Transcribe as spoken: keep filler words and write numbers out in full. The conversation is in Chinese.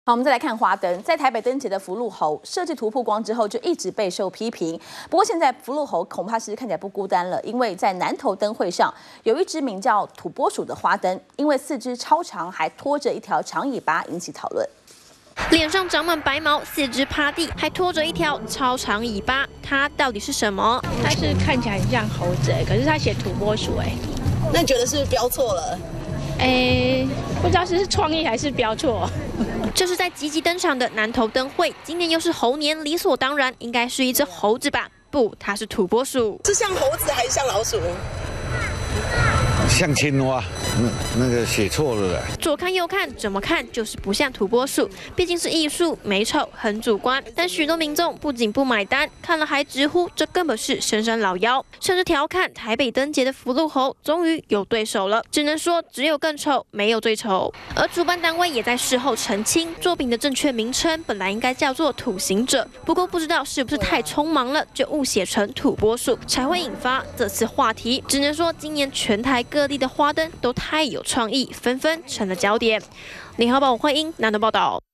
好，我们再来看花灯。在台北灯节的福禄猴设计图曝光之后，就一直备受批评。不过现在福禄猴恐怕是看起来不孤单了，因为在南投灯会上有一只名叫土拨鼠的花灯，因为四肢超长，还拖着一条长尾巴，引起讨论。 脸上长满白毛，四肢趴地，还拖着一条超长尾巴，它到底是什么？ 它是看起来很像猴子，可是它写土拨鼠哎。 那你觉得是不是标错了？ 哎，不知道是创意还是标错。 这是在积极登场的南投灯会，今年又是猴年，理所当然应该是一只猴子吧？不，它是土拨鼠。 是像猴子还是像老鼠？ 像青蛙，那那个写错了啦。 左看右看，怎么看就是不像土拨鼠，毕竟是艺术，美丑很主观。但许多民众不仅不买单，看了还直呼这根本是深山老妖，甚至调侃台北灯节的福禄猴终于有对手了。只能说只有更丑，没有最丑。而主办单位也在事后澄清，作品的正确名称本来应该叫做土行者，不过不知道是不是太匆忙了，就误写成土拨鼠，才会引发这次话题。只能说今年全台各 各地的花灯都太有创意，纷纷成了焦点。联合报欢迎南投报道。